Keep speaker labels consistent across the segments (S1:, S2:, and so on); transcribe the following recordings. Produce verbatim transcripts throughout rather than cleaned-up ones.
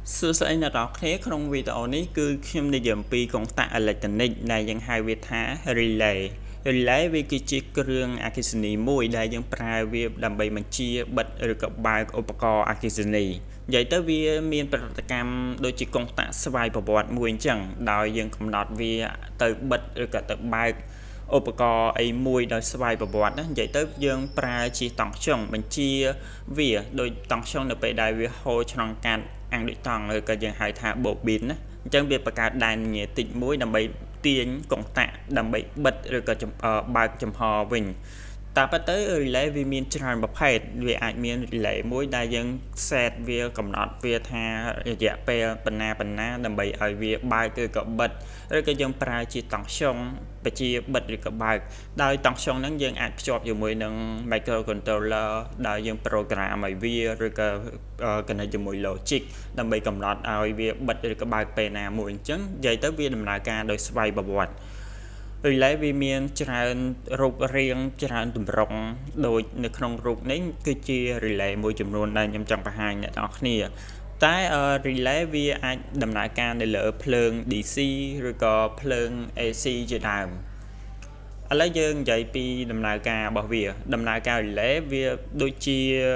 S1: Sự sẽ là đó thế trong video này cứ khi mình dùng pi công tạ electronic nàyยัง hai វាថា relay relay វាគឺជាគ្រឿងអគ្គិសនីមួយដែលយើងប្រើវាដើម្បីបញ្ជាបិទឬក៏បើកឧបករណ៍អគ្គិសនីនិយាយទៅវាមានប្រតិកម្មដូចជាកុងតាក់ស្វ័យប្រវត្តិមួយអញ្ចឹងដោយយើងកំណត់វាទៅបិទឬក៏ទៅបើកឧបករណ៍អីមួយដោយស្វ័យប្រវត្តិណានិយាយទៅយើងប្រើជាតង់ខ្យងបញ្ជាវាដោយតង់ខ្យងនៅពេលដែលវាហូរឆ្លងកាត់អង្គដូចតង់ឬក៏យើងហៅថា bobin ណាអញ្ចឹងវាបង្កើតដែនញ៉េតិចមួយដើម្បីទាញកុងតាក់ដើម្បីបិទឬក៏បើកចំហវិញតែប៉ុន្តែ relay វាមានច្រើនប្រភេទវាអាចមាន relay មួយដែលយើង set វាកំណត់វាថារយៈពេលប៉ុណ្ណាប៉ុណ្ណាដើម្បីឲ្យវាបើកឬក៏បិទឬក៏យើងប្រើជាតង់ខ្យងបញ្ជាបិទឬក៏បើកដោយតង់ខ្យងហ្នឹងយើងអាចភ្ជាប់ជាមួយនឹង microcontroller ដែលយើង program ឲ្យវាឬក៏ connect ជាមួយ logic ដើម្បីកំណត់ឲ្យវាបិទឬក៏បើកពេលណាមួយអញ្ចឹងនិយាយទៅវាដំណើរការដោយស្វ័យប្រវត្តិrelay វាមានច្រើនរូបរាងច្រើនទម្រង់ដូចនៅក្នុងរូបនេះគឺជា relay មួយចំនួនដែលខ្ញុំចង់បង្ហាញអ្នកនរគ្នាតែ relay វាអាចដំណើរការនៅលើភ្លើង đê xê ឬក៏ភ្លើង a xê ជាដើមឥឡូវយើងនិយាយពីដំណើរការរបស់វាដំណើរការ relay វាដូចជា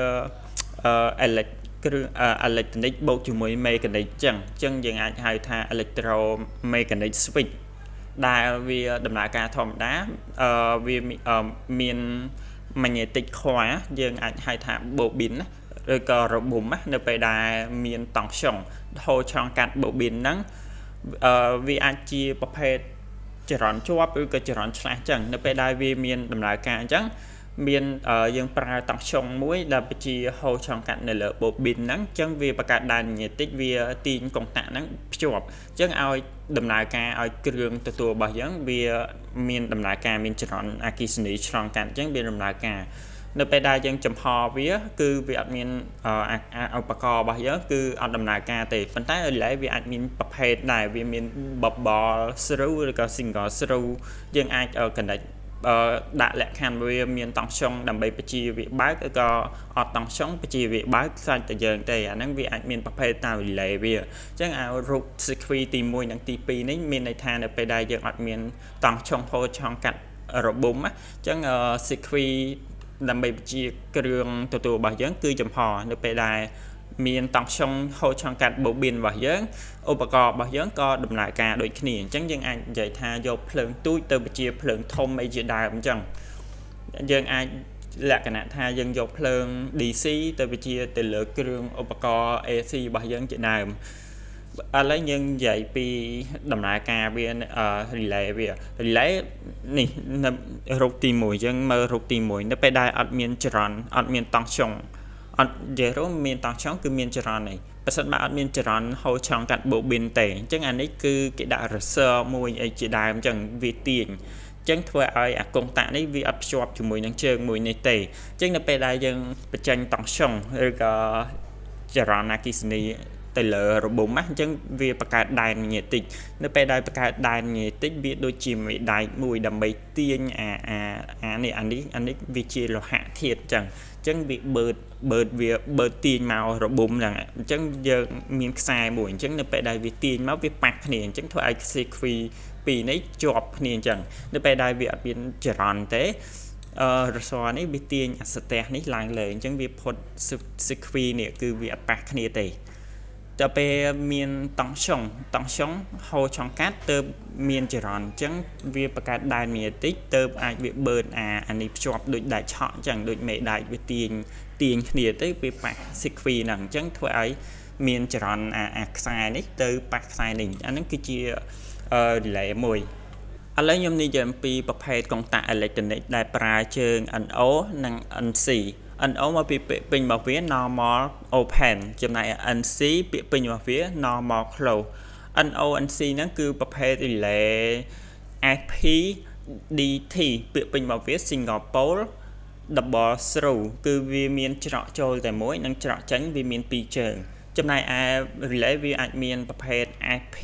S1: elect គ្រឿង electronic បូកជាមួយ mechanic ចឹងអញ្ចឹងយើងអាចហៅថា electro mechanic switchដែលវាដំណើរការធម្មតាអឺវាមាន magnetic coil យើងអាចហៅថា bobin ឬក៏របុំនៅពេលដែលមានតង់ខ្យងហូរឆ្លងកាត់ bobin ហ្នឹងអឺវាអាចជាប្រភេទចរន្តជាប់ឬក៏ចរន្តឆ្លាស់ចឹងនៅពេលដែលវាមានដំណើរការអញ្ចឹងមានយើងប្រើតង់ខ្យងមួយដែលបញ្ជាហូរឆ្លងកាត់នៅលើ bobin ហ្នឹងអញ្ចឹងវាបង្កើតដែន magnetic វាទាញកុងតាក់ហ្នឹងភ្ជាប់អញ្ចឹងឲ្យដំណើរការឲ្យគ្រឿងទទួលរបស់យើងវាមានដំណើរការមានចរន្តអគ្គិសនីឆ្លងកាត់អញ្ចឹងវាដំណើរការនៅពេលដែលយើងចំហវាគឺវាអត់មានឧបករណ៍របស់យើងគឺអត់ដំណើរការទេប៉ុន្តែ relay វាអាចមានប្រភេទដែរវាមាន bubble screw ឬក៏ single screw យើងអាច connect ដាក់លក្ខខណ្ឌវាមានតង់ខ្យងដើម្បីបញ្ជាវាបើកឬក៏អត់តង់ខ្យងបញ្ជាវាបើកខ្លាចតែយើងទេអាហ្នឹងវាអាចមានប្រភេទតាម relay វាអញ្ចឹងអារូប circuit ទី1និងទី2នេះមានន័យថានៅពេលដែលយើងអត់មានតង់ខ្យងហូរឆ្លងកាត់របុំអញ្ចឹង circuit ដើម្បីបញ្ជាគ្រឿងទទួលរបស់យើងគឺចំហនៅពេលដែលមានតង់ខ្យងហូរឆ្លងកាត់ bobin របស់យើងឧបករណ៍របស់យើងក៏ដំណើរការដូចគ្នាអញ្ចឹងយើងអាចនិយាយថាយកភ្លើងទូចទៅបញ្ជាភ្លើងធំអីជាដើមអញ្ចឹងយើងអាចលក្ខណៈថាយើងយកភ្លើង đê xê ទៅបញ្ជាទៅលើគ្រឿងឧបករណ៍ a xê របស់យើងជាដើមឥឡូវយើងនិយាយពីដំណើរការវា relay វា relay នេះរូបទី1អញ្ចឹងមើលរូបទី1នៅពេលដែលអត់មានចរន្តអត់មានតង់ខ្យងអត់និយាយរួមមានតង់ខ្យងគឺមានចរន្តនេះបើសិនបើអត់មានចរន្តហូរឆ្លងកាត់ bobin ទេអញ្ចឹងអានេះគឺគេដាក់ resistor មួយអីជាដើមអញ្ចឹងវាទាញអញ្ចឹងធ្វើឲ្យអាកុងតាក់នេះវាអត់ភ្ជាប់ជាមួយនឹងជើងមួយនេះទេអញ្ចឹងនៅពេលដែលយើងបញ្ចេញតង់ខ្យងឬក៏ចរន្តអគ្គិសនីទៅលើរបុំអញ្ចឹងវាបង្កើតដែន magnetic នៅពេលដែលបង្កើតដែន magnetic វាដូចជាមេដែកមួយដើម្បីទាញអាអាអានេះអានេះអានេះវាជាលោហៈធាតុអញ្ចឹងអញ្ចឹងវាបឺតបឺតវាបឺតទាញមករបុំហ្នឹងអញ្ចឹងយើងមានខ្សែមួយអញ្ចឹងនៅពេលដែលវាទាញមកវាប៉ះគ្នាអញ្ចឹងធ្វើឲ្យ circuit ពីរនេះជាប់គ្នាអញ្ចឹងនៅពេលដែលវាអត់មានចរន្តទេអឺរសរនេះវាទាញអាសតេះនេះឡើងលើអញ្ចឹងវាផុត circuit នេះគឺវាអត់ប៉ះគ្នាទេតែពេលមានតង់ខ្យងតង់ខ្យងហូរឆ្លងកាត់ទៅមានចរន្តអញ្ចឹងវាបង្កើតដែន magnetic ទៅអាចវាបឺតអាអានេះភ្ជាប់ដូចដែកឆក់អញ្ចឹងដូចមេដែកវាទាញទាញគ្នាទៅវាប៉ះ circuit ហ្នឹងអញ្ចឹងធ្វើឲ្យមានចរន្តអាអាខ្សែនេះទៅប៉ះខ្សែនេះអាហ្នឹងគឺជា relay មួយឥឡូវខ្ញុំនិយាយអំពីប្រភេទកុងតាក់ electronic ដែលប្រើជើង en អូ និង en ស៊ី en អូ មកពីពាក្យពេញរបស់វា normal open ចំណែក en ស៊ី ពាក្យពេញរបស់វា normal close en អូ en ស៊ី ហ្នឹងគឺប្រភេទ relay เอส พี ឌី ที ពាក្យពេញរបស់វា single pole double through គឺវាមានច្រកចូលតែមួយនិងច្រកចេញវាមានពីរជើងចំណែកឯ relay វាអាចមានប្រភេទ เอส พี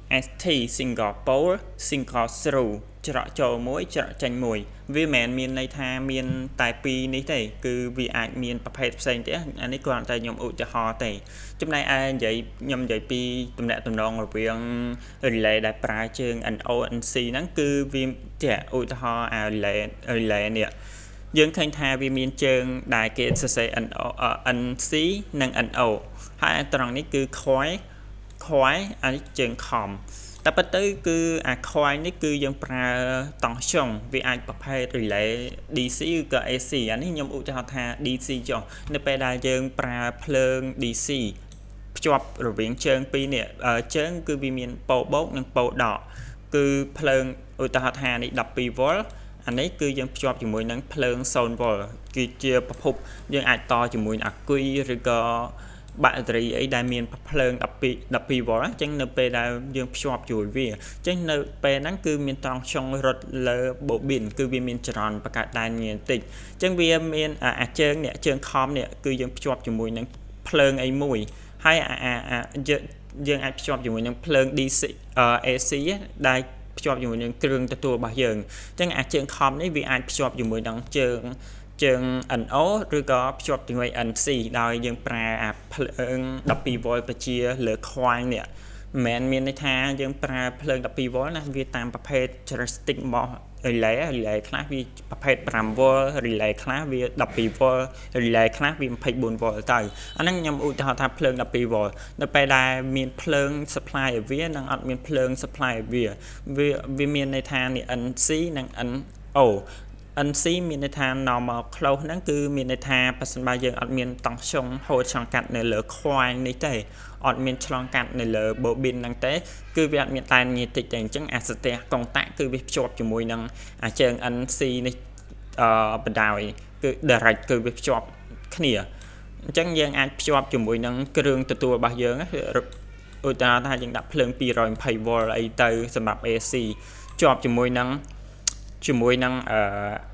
S1: ét tê single pole single through ច្រកចូលមួយច្រកចេញមួយវាមិនមែនមានន័យថាមានតែពីរនេះទេគឺវាអាចមានប្រភេទផ្សេងទៀតអានេះគ្រាន់តែខ្ញុំឧទាហរណ៍ទេចំណែកឯនិយាយខ្ញុំនិយាយពីតំណែងតំណងរវាង relay ដែលប្រើជើង en អូ en ស៊ី ហ្នឹងគឺវាជាឧទាហរណ៍អា relay relay នេះយើងឃើញថាវាមានជើងដែលគេសរសេរ en អូ en ស៊ី និង en អូ ហើយត្រង់នេះគឺ coil coil អានេះជើងខំតែប៉ុន្តែគឺអា coil នេះគឺយើងប្រើតង់ចុងវាអាចប្រភេទ relay ឌី ស៊ី ឬក៏ เอ ซี អានេះខ្ញុំឧទាហរណ៍ថា ឌី ស៊ី ចុះនៅពេលដែលយើងប្រើភ្លើង ឌី ស៊ី ភ្ជាប់រវាងជើងពីរនេះជើងគឺវាមានប៉ូបូកនិងប៉ូដកគឺភ្លើងឧទាហរណ៍ថានេះដប់ពីរវ៉ុលអានេះគឺយើងភ្ជាប់ជាមួយនឹងភ្លើងศูนย์វ៉ុលគឺជាប្រភពយើងអាចតជាមួយអាគុយឬក៏បាក់តេរីអីដែលមានភ្លើងដប់ពីរដប់ពីរវ៉ុលអញ្ចឹងនៅពេលដែលយើងភ្ជាប់ជួយវាអញ្ចឹងនៅពេលហ្នឹងគឺមានតង់ចុងរត់លើ bobin គឺវាមានចរន្តបង្កើតដែនមានតិចអញ្ចឹងវាមានអាជើងនេះជើងខំនេះគឺយើងភ្ជាប់ជាមួយនឹងភ្លើងអីមួយហើយអាយើងអាចភ្ជាប់ជាមួយនឹងភ្លើង ឌី ស៊ី เอ ซี ដែលភ្ជាប់ជាមួយនឹងគ្រឿងទទួលរបស់យើងអញ្ចឹងអាជើងខំនេះវាអាចភ្ជាប់ជាមួយនឹងជើងជើង en អូ ឬក៏ភ្ជាប់ជាមួយ en ស៊ី ដោយយើងប្រើអាភ្លើងដប់ពីរវ៉ុលបញ្ជាលើ coil នេះមិនមែនមានន័យថាយើងប្រើភ្លើងដប់ពីរវ៉ុលណាវាតាមប្រភេទ characteristic របស់ relay relay ខ្លះវាប្រភេទប្រាំវ៉ុល relay ខ្លះវាដប់ពីរវ៉ុល relay ខ្លះវាยี่สิบสี่វ៉ុលទៅអាហ្នឹងខ្ញុំឧទាហរណ៍ថាភ្លើងដប់ពីរវ៉ុលនៅពេលដែលមានភ្លើង supply ឲ្យវានិងអត់មានភ្លើង supply ឲ្យវាវាវាមានន័យថានេះ en ស៊ី និង en អូ en ស៊ី មានន័យថា normal close ហ្នឹងគឺមានន័យថាបើសិនបើយើងអត់មានតង់ចុងហូតឆ្លងកាត់នៅលើ coil នេះទេអត់មានឆ្លងកាត់នៅលើ bobin ហ្នឹងទេគឺវាអត់មានតែនញតិចទេអញ្ចឹងអាស្ទះកុងតាក់គឺវាភ្ជាប់ជាមួយនឹងអាជើង en ស៊ី នេះអឺបណ្ដោយគឺ direct គឺវាភ្ជាប់គ្នាអញ្ចឹងយើងអាចភ្ជាប់ជាមួយនឹងគ្រឿងទទួលរបស់យើងឧទាហរណ៍ថាយើងដាក់ភ្លើងtwo hundred twentyវ៉ុលអីទៅសម្រាប់ เอ ซี ជាប់ជាមួយនឹងជាមួយនឹងអឺ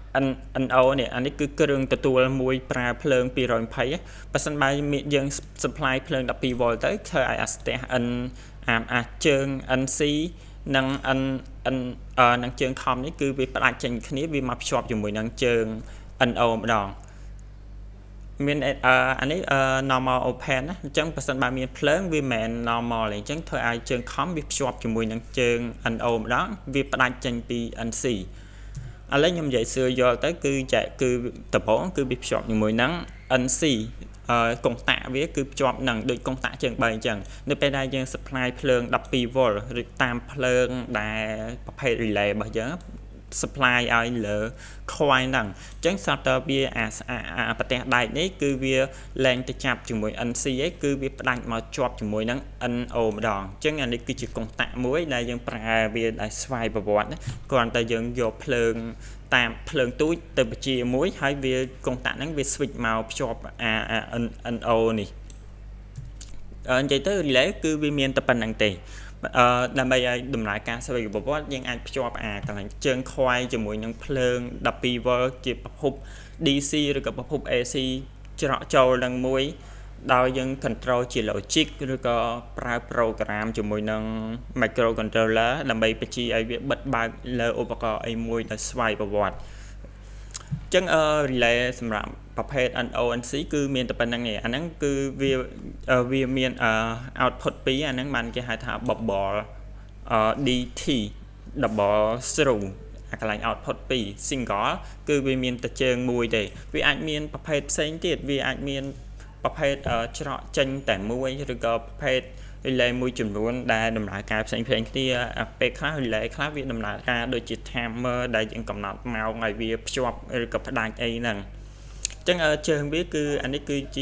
S1: en អូ នេះអានេះគឺគ្រឿងទទួលមួយប្រើភ្លើងtwo hundred twentyបើសិនបើយើង supply ភ្លើងtwelveវ៉ុលទៅធ្វើឲ្យអាស្ទះ en អាអាជើង en ស៊ី និង en en អឺនឹងជើងខំនេះគឺវាផ្ដាច់ចេញគ្នាវាមកភ្ជាប់ជាមួយនឹងជើង en អូ ម្ដងមានអឺអានេះ normal open ណាអញ្ចឹងបើសិនបើមានភ្លើងវាមិនមែន normal ទេអញ្ចឹងធ្វើឲ្យជើងខំវាភ្ជាប់ជាមួយនឹងជើង en អូ ម្ដងវាផ្ដាច់ចេញពី en ស៊ី ឥឡូវខ្ញុំនិយាយសួរយល់ទៅគឺចែកគឺដំបូងគឺវាភ្ជាប់ជាមួយនឹង en ស៊ី អឺកុងតាក់វាគឺភ្ជាប់នឹងដូចកុងតាក់ជើងបីអញ្ចឹងនៅពេលដែលយើង supply ភ្លើងtwelveវ៉ុលឬតាមភ្លើងដែលប្រភេទ relay របស់យើង supply ឲ្យលើ coil ហ្នឹងអញ្ចឹងស្រាប់តើវាអាប្រទេសដែកនេះគឺវាលែងទៅចាប់ជាមួយ en ស៊ី ឯងគឺវាផ្ដាច់មកជាប់ជាមួយនឹង en អូ ម្ដងអញ្ចឹងអានេះគឺជាកុងតាក់មួយដែលយើងប្រើវាដែលស្វ័យប្រវត្តិគ្រាន់តែយើងយកភ្លើងតាមភ្លើងទូចទៅបញ្ជាមួយហើយវាកុងតាក់ហ្នឹងវា switch មកភ្ជាប់អា en អូ នេះអឺនិយាយទៅ relay គឺវាមានតែប៉ុណ្្នឹងទេអឺដើម្បីឲ្យដំណើរការស្វ័យប្រវត្តិយើងអាចភ្ជាប់អាកន្លែងជើង coil ជាមួយនឹងភ្លើងtwelveវ៉ុលជាប្រភព ឌី ស៊ី ឬក៏ប្រភព เอ ซี ច្រកចូលនឹងមួយដោយយើង control ជា logic ឬក៏ប្រើ program ជាមួយនឹង microcontroller ដើម្បីបញ្ជាឲ្យវាបិទបើកលើឧបករណ៍អីមួយដោយស្វ័យប្រវត្តិអញ្ចឹងអឺ relay សម្រាប់ប្រភេទ en អូ en ស៊ី គឺមានតែប៉ុណ្្នឹងឯងអាហ្នឹងគឺវាវាមានអឺ output ពីរអាហ្នឹងបានគេហៅថា bubble អឺ ឌី ที double through អាកន្លែង output ពីរ single គឺវាមានតែជើងមួយទេវាអាចមានប្រភេទផ្សេងទៀតវាអាចមានប្រភេទច្រកចេញតែមួយឬក៏ប្រភេទ relay មួយចំនួនដែលដំណើរការផ្សេងៗគ្នាពេលខ្លះ relay ខ្លះវាដំណើរការដូចជា timer ដែលយើងកំណត់ម៉ោងឲ្យវាភ្ជាប់ឬក៏ផ្ដាច់អីហ្នឹងអញ្ចឹងជើងវាគឺអានេះគឺជា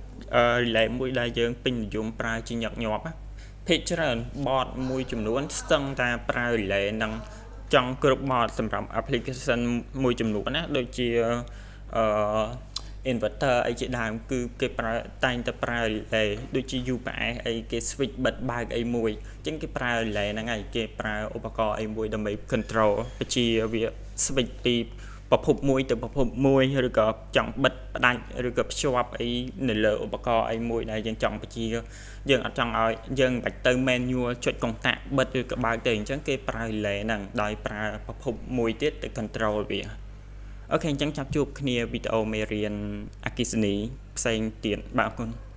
S1: relay មួយដែលយើងពេញនិយមប្រើជាញឹកញាប់ភាគច្រើន board មួយចំនួនស្ទឹងតែប្រើ relay ហ្នឹងចង់គ្រប់ board សម្រាប់ application មួយចំនួនណាដូចជាអឺ inverter អីជាដើមគឺគេប្រើតែងតែប្រើ relay ដូចជា ยู พี เอส អីគេ switch បិទបើកអីមួយអញ្ចឹងគេប្រើ relay ហ្នឹងហើយគេប្រើឧបករណ៍អីមួយដើម្បី control បញ្ជាវា switch ពីប្រភពមួយទៅប្រភពមួយឬក៏ចង់បិទផ្ដាច់ឬក៏ភ្ជាប់អីនៅលើឧបករណ៍អីមួយដែលយើងចង់បញ្ជាយើងអត់ចង់ឲ្យយើងបាច់ទៅ manual ចុចកុងតាក់បិទឬក៏បើកទៅអញ្ចឹងគេប្រើ relay ហ្នឹងដោយប្រើប្រភពមួយទៀតទៅ control វាអូខេអញ្ចឹងចាប់ជួបគ្នាវីដេអូមេរៀនអគ្គិសនីផ្សេងទៀតបាទអរគុណ